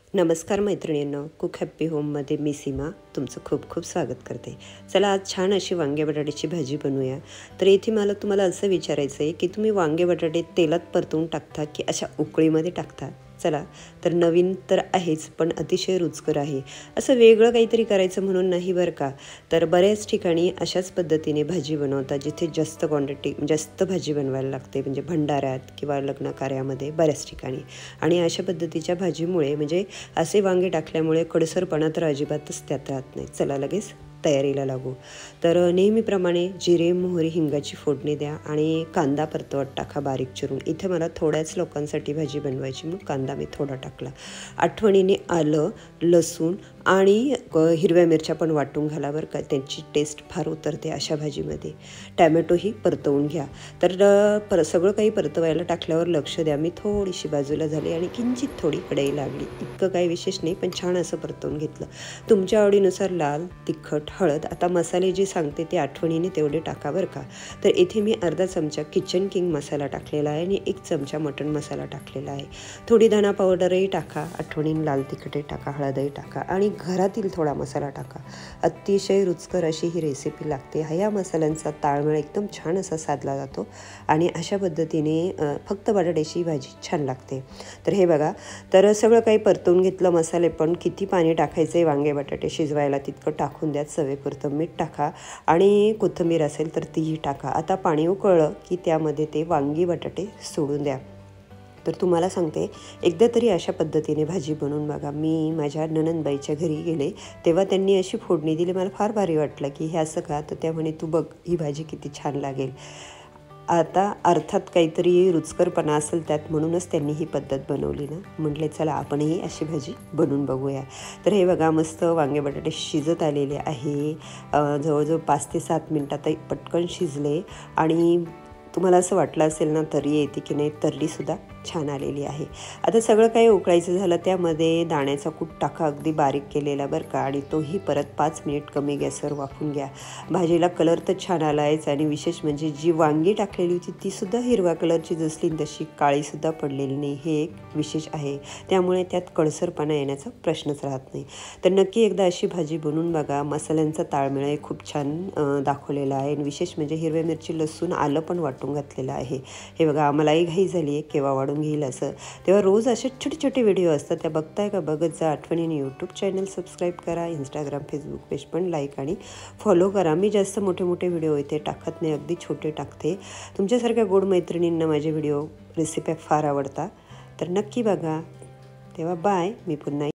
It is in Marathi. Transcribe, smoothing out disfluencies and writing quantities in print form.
नमस्कार मैत्रिणींनो, कुक हॅप्पी होममध्ये मी सीमा तुमचं खूप खूप स्वागत करते। चला आज छान अशी वांगे बटाट्याची भाजी बनवूया। तर इथे मला तुम्हाला असं विचारायचं आहे की तुम्ही वांगे बटाटे तेलात परतवून टाकता की अशा उकळीमध्ये टाकता? चला तर नवीन तर आहेच पण अतिशय रुचकर आहे। असं वेगळं काहीतरी करायचं म्हणून नाही बरं का। तर बऱ्याच ठिकाणी अशाच पद्धतीने भाजी बनवतात जिथे जास्त क्वांटिटी जास्त भाजी बनवायला लागते, म्हणजे भंडाऱ्यात किंवा लग्न कार्यामध्ये बऱ्याच ठिकाणी। आणि अशा पद्धतीच्या भाजीमुळे म्हणजे असे वांगे टाकल्यामुळे कडसरपणा तर अजिबातच त्यात राहत नाही। चला लगेच तयारीला लागू। तर नेहमीप्रमाणे जिरे मोहरी हिंगाची फोडणी द्या आणि कांदा परतवत टाका बारीक चिरून। इथे मला थोड्याच लोकांसाठी भाजी बनवायची मग कांदा मी थोडा टाकला। आठवणीने आलं लसूण आणि हिरव्या मिरच्या पण वाटून घाला बरं का, त्यांची टेस्ट फार उतरते अशा भाजीमध्ये। टॅमॅटोही परतवून घ्या। तर सगळं काही परतवायला टाकल्यावर लक्ष द्या, मी थोडीशी बाजूला झाली आणि किंचित थोडी कढई लागली, इतकं काही विशेष नाही पण छान असं परतवून घेतलं। तुमच्या आवडीनुसार लाल तिखट हळद, आता मसाले जे सांगते ते आठवणीने तेवढे टाका बरं का। तर इथे मी अर्धा चमचा किचन किंग मसाला टाकलेला आहे आणि 1 चमचा मटण मसाला टाकलेला आहे। थोडी धना पावडरही टाका, आठवणीने लाल तिखटही टाका, हळदही टाका आणि घरातील थोडा मसाला टाका। अतिशय रुचकर अशी ही रेसिपी लागते। ह्या मसाल्यांचा ताळमेळ एकदम छान असा साधला जातो आणि अशा पद्धतीने फक्त बटाट्याची भाजी छान लागते। तर हे बघा, तर सगळं काही परतवून घेतलं, मसाले पण किती पाणी टाकायचे वांगे बटाटे शिजवायला तितकं टाकून द्या। चवीपुरतं मीठ टाका आणि कोथिंबीर असेल तर तीही टाका। आता पाणी उकळलं की त्यामध्ये ते वांगी बटाटे सोडून द्या। तर तुम्हाला सांगते, एकदा तरी अशा पद्धतीने भाजी बनवून बघा। मी माझ्या नणंदबाईच्या घरी गेले तेव्हा त्यांनी अशी फोडणी दिली, मला फार भारी वाटलं की हे असं का, तर त्या म्हणे तू बघ ही भाजी किती छान लागेल। आता अर्थात काहीतरी रुचकरपणा असेल त्यात, म्हणूनच त्यांनी ही पद्धत बनवली ना। म्हटले चला आपणही अशी भाजी बनवून बघूया। तर हे बघा मस्त वांगे बटाटे शिजत आलेले आहे। जवळजवळ 5 ते 7 मिनटात पटकन शिजले आणि तुम्हाला असं वाटलं असेल ना तर्री येते की नाही, तर्रीसुद्धा छान आलेली आहे। आता सगळं काही उकळायचं झालं, त्यामध्ये दाण्याचा कूट टाका अगदी बारीक केलेला बरं का, आणि तोही परत 5 मिनिट कमी गॅसवर वाफून घ्या। भाजीला कलर तर छान आला आहेच आणि विशेष म्हणजे जी वांगी टाकलेली होती तीसुद्धा हिरव्या कलरची जसली तशी काळीसुद्धा पडलेली नाही, हे एक विशेष आहे। त्यामुळे त्यात कडसरपणा येण्याचा प्रश्नच राहत नाही। तर नक्की एकदा अशी भाजी बनवून बघा। मसाल्यांचा ताळमेळ खूप छान दाखवलेला आहे आणि विशेष म्हणजे हिरव्या मिरची लसूण आलं पण वाटून घातलेलं आहे। हे बघा आम्हालाही घाई झाली आहे केव्हा वाढून घेईल असं, तेव्हा रोज असे छोटे छोटे व्हिडिओ असतात त्या बघताय का, बघत जा। आठवणीने यूट्यूब चॅनल सबस्क्राईब करा, इंस्टाग्राम फेसबुक पेज पण लाईक आणि फॉलो करा। मी जास्त मोठे मोठे व्हिडिओ इथे टाकत नाही, अगदी छोटे टाकते। तुमच्यासारख्या गोड मैत्रिणींना माझे व्हिडिओ रेसिपी फार आवडतात, तर नक्की बघा। तेव्हा बाय, मी पुन्हा